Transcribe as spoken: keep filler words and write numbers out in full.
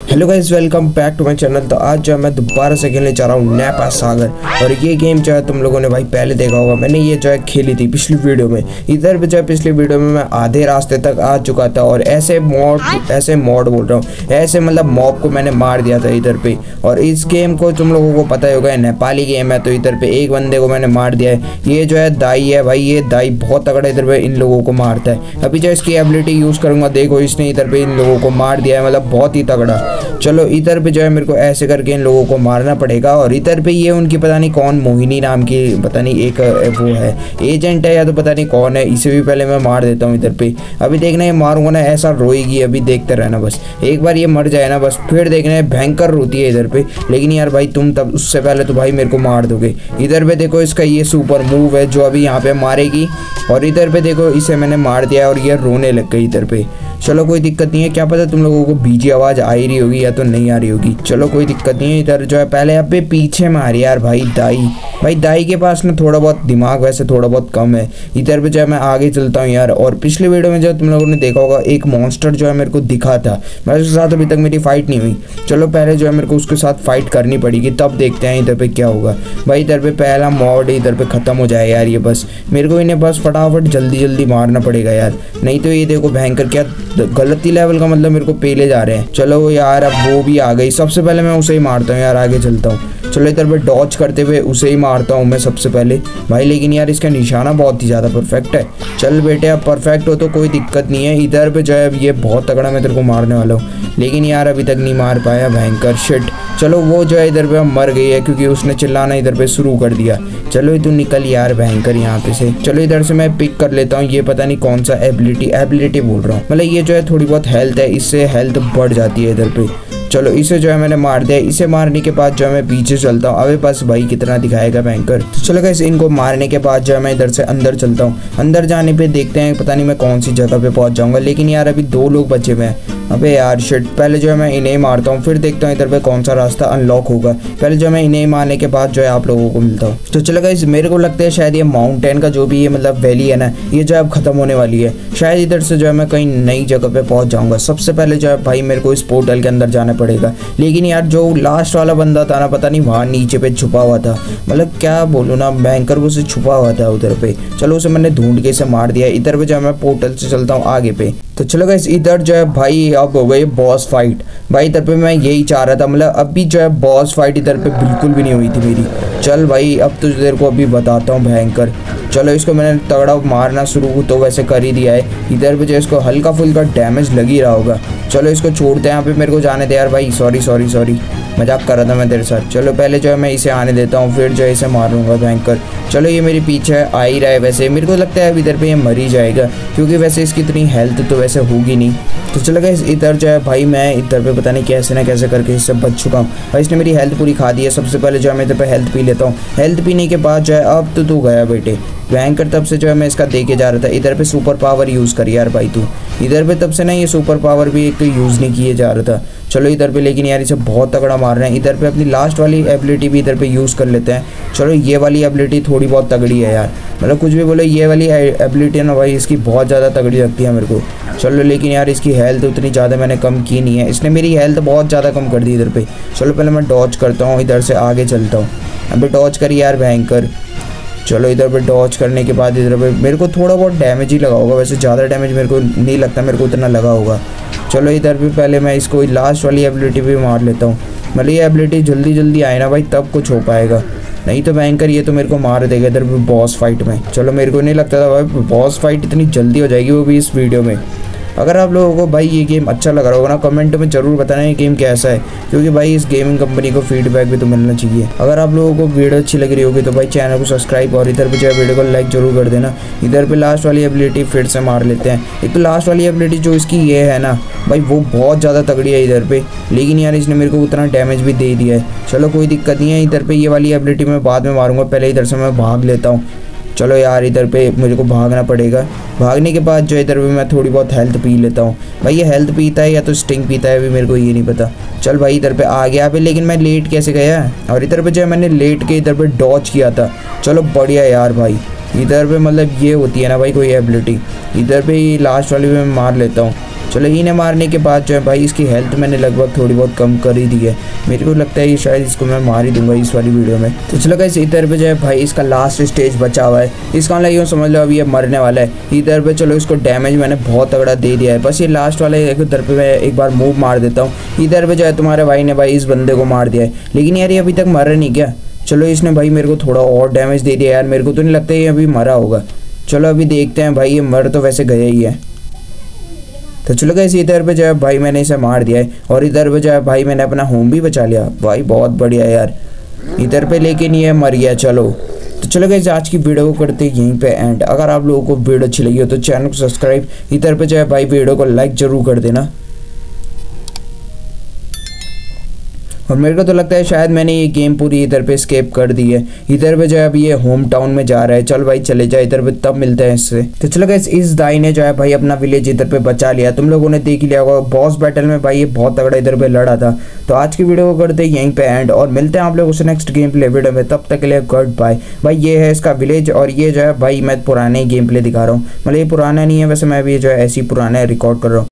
Hello guys, welcome back to my channel. तो आज जो है मैं दोबारा से खेलने जा रहा हूँ नेपा सागर। और ये गेम जो है तुम लोगों ने भाई पहले देखा होगा, मैंने ये जो है खेली थी पिछली वीडियो में। इधर पे जो है पिछली वीडियो में मैं आधे रास्ते तक आ चुका था और ऐसे मॉड ऐसे मॉड बोल रहा हूँ ऐसे मतलब मॉब को मैंने मार दिया था इधर पे। और इस गेम को तुम लोगों को पता ही होगा, नेपाली गेम है। तो इधर पे एक बंदे को मैंने मार दिया है। ये जो है दाई है भाई, ये दाई बहुत तगड़ा इधर पे इन लोगों को मारता है। अभी जो इसकी एबिलिटी यूज़ करूँगा, देखो इसने इधर पे इन लोगों को मार दिया है, मतलब बहुत ही तगड़ा। चलो इधर पे जो है मेरे को ऐसे करके इन लोगों को मारना पड़ेगा। और इधर पे ये उनकी पता नहीं कौन मोहिनी नाम की पता नहीं एक वो है एजेंट है या तो पता नहीं कौन है, इसे भी पहले मैं मार देता हूँ इधर पे। अभी देखना ये मारूंगा ना ऐसा रोएगी, अभी देखते रहना बस। एक बार ये मर जाए ना बस, फिर देखना है भयंकर रोती है इधर पे। लेकिन यार भाई तुम तब उससे पहले तो भाई मेरे को मार दोगे। इधर पे देखो इसका ये सुपर मूव है जो अभी यहाँ पे मारेगी। और इधर पे देखो इसे मैंने मार दिया और ये रोने लग गई इधर पे। चलो कोई दिक्कत नहीं है, क्या पता तुम लोगों को बीजी आवाज़ आ ही रही होगी या तो नहीं आ रही होगी। चलो कोई दिक्कत नहीं है। इधर जो है पहले अब पे पीछे मारी यार भाई दाई भाई दाई के पास ना थोड़ा बहुत दिमाग वैसे थोड़ा बहुत कम है। इधर पे जो है मैं आगे चलता हूँ यार। और पिछले वीडियो में जो तुम लोगों ने देखा होगा, एक मॉन्स्टर जो है मेरे को दिखा था, मैं उसके साथ अभी तक मेरी फाइट नहीं हुई। चलो पहले जो है मेरे को उसके साथ फाइट करनी पड़ेगी, तब देखते हैं इधर पे क्या होगा। भाई इधर पे पहला मॉड इधर पे ख़त्म हो जाए यार। ये बस मेरे को इन्हें बस फटाफट जल्दी जल्दी मारना पड़ेगा यार, नहीं तो ये देखो भयंकर क्या गलत ही लेवल का मतलब मेरे को पेले जा रहे हैं। चलो यार अब वो भी आ गई, सबसे पहले मैं उसे ही मारता हूँ यार, आगे चलता हूँ। चलो इधर पे डॉज करते हुए उसे ही मारता हूँ मैं सबसे पहले भाई। लेकिन यार इसका निशाना बहुत ही ज़्यादा परफेक्ट है। चल बेटे अब परफेक्ट हो तो कोई दिक्कत नहीं है। इधर पे जो है ये बहुत तगड़ा मैं तेरे को मारने वाला हूँ, लेकिन यार अभी तक नहीं मार पाया, भयंकर शिट। चलो वो जो है इधर पे मर गई है क्योंकि उसने चिल्लाना इधर पे शुरू कर दिया। चलो तू निकल यार भयंकर यहाँ पे से। चलो इधर से मैं पिक कर लेता हूँ, ये पता नहीं कौन सा एबिलिटी एबिलिटी बोल रहा हूँ, मतलब ये जो है थोड़ी बहुत हेल्थ है, इससे हेल्थ बढ़ जाती है इधर पे। चलो इसे जो है मैंने मार दिया। इसे मारने के बाद जो है मैं पीछे चलता हूँ। अबे बस भाई कितना दिखाएगा भयंकर। तो चलो गाइस इनको मारने के बाद जो है मैं इधर से अंदर चलता हूँ। अंदर जाने पे देखते हैं पता नहीं मैं कौन सी जगह पे पहुँच जाऊँगा। लेकिन यार अभी दो लोग बचे हुए हैं। अबे यार शिट, पहले जो है मैं इन्हें मारता हूँ, फिर देखता हूँ इधर पे कौन सा रास्ता अनलॉक होगा। पहले जो है मैं इन्हें मारने के बाद जो है आप लोगों को मिलता हूँ। तो चलो गाइस मेरे को लगता है शायद ये माउंटेन का जो भी ये मतलब वैली है ना, ये जो है अब खत्म होने वाली है। शायद इधर से जो है मैं कहीं नई जगह पे पहुँच जाऊँगा। सबसे पहले जो है भाई मेरे को इस पोर्टल के अंदर जाना पड़ेगा। लेकिन यार जो लास्ट वाला बंदा था ना, पता नहीं वहाँ नीचे पे छुपा हुआ था, मतलब क्या बोलूँ ना, भयंकर वो से छुपा हुआ था उधर पे। चलो उसे मैंने ढूंढ के इसे मार दिया। इधर पे जो है मैं पोर्टल से चलता हूँ आगे पे। तो चलो गाइस इधर जो है भाई अब हो गई बॉस फाइट। भाई इधर पे मैं यही चाह रहा था, मतलब अभी जो है बॉस फाइट इधर पे बिल्कुल भी नहीं हुई थी मेरी। चल भाई अब तो तेरे को अभी बताता हूँ भयंकर। चलो इसको मैंने तगड़ा मारना शुरू तो वैसे कर ही दिया है। इधर पे जो इसको हल्का फुल्का डैमेज लग ही रहा होगा। चलो इसको छोड़ते हैं, यहाँ पे मेरे को जाने दे यार भाई। सॉरी सॉरी सॉरी मजाक कर रहा था मैं तेरे साथ। चलो पहले जो है मैं इसे आने देता हूँ, फिर जो है इसे मारूंगा भयंकर। चलो ये मेरे पीछे आ ही रहा है। वैसे मेरे को लगता है अब इधर पे ये मर ही जाएगा क्योंकि वैसे इसकी इतनी हेल्थ तो वैसे होगी नहीं। तो चलो गाइस इधर जो है भाई मैं इधर पे पता नहीं कैसे ना कैसे करके इससे बच चुका हूँ भाई। इसने मेरी हेल्थ पूरी खा दी है। सबसे पहले जो है मैं इधर पे हेल्थ पी लेता हूँ। हेल्थ पीने के बाद जो है अब तो तू गया बेटे भयंकर। तब से जो है मैं इसका दे के जा रहा था। इधर पे सुपर पावर यूज़ करी यार भाई तू। इधर पे तब से ना ये सुपर पावर भी एक यूज़ नहीं किए जा रहा था। चलो इधर पे लेकिन यार इसे बहुत तगड़ा मार रहे हैं। इधर पे अपनी लास्ट वाली एबिलिटी भी इधर पे यूज़ कर लेते हैं। चलो ये वाली एबिलिटी थोड़ी बहुत तगड़ी है यार, मतलब कुछ भी बोलो ये वाली एबिलिटी है ना भाई इसकी बहुत ज़्यादा तगड़ी लगती है मेरे को। चलो लेकिन यार इसकी हेल्थ उतनी ज़्यादा मैंने कम की नहीं है, इसने मेरी हेल्थ बहुत ज़्यादा कम कर दी इधर पे। चलो पहले मैं डॉज करता हूँ, इधर से आगे चलता हूँ। अभी डॉज करी यार भयंकर। चलो इधर पे डॉज करने के बाद इधर पे मेरे को थोड़ा बहुत डैमेज ही लगा होगा, वैसे ज़्यादा डैमेज मेरे को नहीं लगता मेरे को इतना लगा होगा। चलो इधर भी पहले मैं इसको लास्ट वाली एबिलिटी भी मार लेता हूँ, मतलब ये एबिलिटी जल्दी जल्दी आए ना भाई तब कुछ हो पाएगा, नहीं तो भयंकर ये तो मेरे को मार देगा इधर भी बॉस फाइट में। चलो मेरे को नहीं लगता था भाई बॉस फाइट इतनी जल्दी हो जाएगी, वो भी इस वीडियो में। अगर आप लोगों को भाई ये गेम अच्छा लग रहा होगा ना, कमेंट में ज़रूर बताना ये गेम कैसा है, क्योंकि भाई इस गेमिंग कंपनी को फीडबैक भी तो मिलना चाहिए। अगर आप लोगों को वीडियो अच्छी लग रही होगी तो भाई चैनल को सब्सक्राइब और इधर पे जो है वीडियो को लाइक जरूर कर देना। इधर पे लास्ट वाली एबिलिटी फिर से मार लेते हैं। एक तो लास्ट वाली एबिलिटी जो इसकी ये है ना भाई वो बहुत ज़्यादा तगड़ी है इधर पे, लेकिन यार इसने मेरे को उतना डैमेज भी दे दिया है। चलो कोई दिक्कत नहीं है। इधर पे ये वाली एबिलिटी मैं बाद में मारूंगा, पहले इधर से मैं भाग लेता हूँ। चलो यार इधर पे मेरे को भागना पड़ेगा। भागने के बाद जो इधर पे मैं थोड़ी बहुत हेल्थ पी लेता हूँ। भाई ये हेल्थ पीता है या तो स्टिंग पीता है अभी मेरे को ये नहीं पता। चल भाई इधर पे आ गया पे, लेकिन मैं लेट कैसे गया, और इधर पे जो है मैंने लेट के इधर पे डॉज किया था। चलो बढ़िया यार भाई। इधर पे मतलब ये होती है ना भाई कोई एबिलिटी, इधर पे लास्ट वाली में मार लेता हूँ। चलो इन्हें मारने के बाद जो है भाई इसकी हेल्थ मैंने लगभग थोड़ी बहुत कम कर ही दी है। मेरे को लगता है ये शायद इसको मैं मार ही दूंगा इस वाली वीडियो में। तो चलो गाइस इधर पे जो है भाई इसका लास्ट स्टेज बचा हुआ है, इसका मतलब यूँ समझ लो अभी ये मरने वाला है। इधर पे चलो इसको डैमेज मैंने बहुत तगड़ा दे दिया है, बस ये लास्ट वाला इधर पे मैं एक बार मूव मार देता हूँ। इधर पे जो है तुम्हारे भाई ने भाई इस बंदे को मार दिया है, लेकिन यार ये अभी तक मर नहीं क्या। चलो इसने भाई मेरे को थोड़ा और डैमेज दे दिया यार, मेरे को तो नहीं लगता ये अभी मरा होगा। चलो अभी देखते हैं भाई, ये मर तो वैसे गया ही है। तो चलो गाइस इधर पे जो है भाई मैंने इसे मार दिया है और इधर पे जो है भाई मैंने अपना होम भी बचा लिया भाई, बहुत बढ़िया यार इधर पे, लेकिन ये मर गया। चलो तो चलो गाइस आज की वीडियो को करते हैं यहीं पे एंड। अगर आप लोगों को वीडियो अच्छी लगी हो तो चैनल को सब्सक्राइब, इधर पे जो है भाई वीडियो को लाइक जरूर कर देना। और मेरे को तो लगता है शायद मैंने ये गेम पूरी इधर पे स्केप कर दी है। इधर पे जो है अभी ये होम टाउन में जा रहा है। चल भाई चले जाए इधर पे, तब मिलते हैं इससे। तो चलो गाइस इस दाई ने जो है भाई अपना विलेज इधर पे बचा लिया। तुम लोगों ने देख लिया होगा बॉस बैटल में भाई ये बहुत तगड़ा इधर पे लड़ा था। तो आज की वीडियो को करते हैं यहीं पे एंड और मिलते हैं आप लोगों से नेक्स्ट गेम प्ले वीडियो में। तब तक के लिए गुड बाय। भाई ये है इसका विलेज और ये जो है भाई मैं पुराने गेम प्ले दिखा रहा हूँ, मतलब ये पुराना नहीं है वैसे, मैं भी जो है ऐसी पुराने रिकॉर्ड कर रहा हूँ।